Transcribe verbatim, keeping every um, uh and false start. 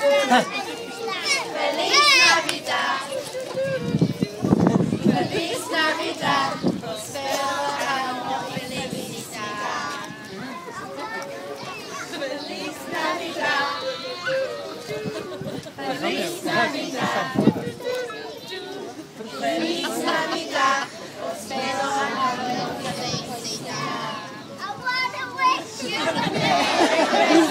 Navidad. Feliz Navidad. Prospero año y felicidad. Feliz Navidad. Feliz Navidad. Feliz Navidad. Prospero año y felicidad. I want to wish you a Merry